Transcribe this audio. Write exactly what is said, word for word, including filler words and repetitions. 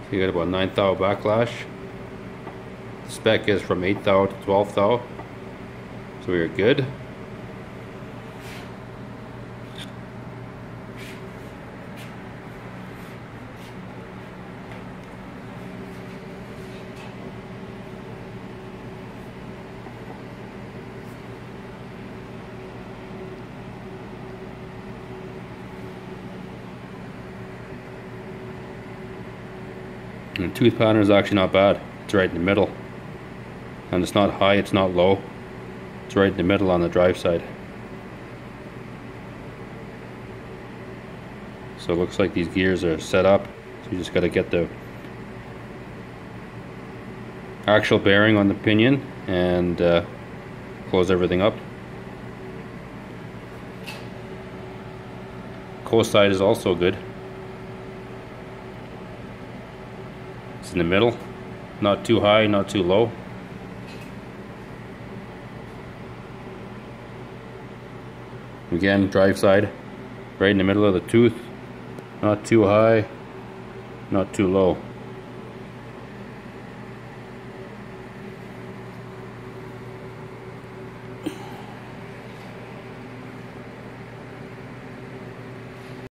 You got about nine thou backlash. The spec is from eight thou to twelve thou, so we are good. And the tooth pattern is actually not bad. It's right in the middle. And it's not high, it's not low. It's right in the middle on the drive side. So it looks like these gears are set up. So you just got to get the actual bearing on the pinion and uh, close everything up. Coast side is also good. It's in the middle, not too high, not too low. Again, drive side, right in the middle of the tooth, not too high, not too low.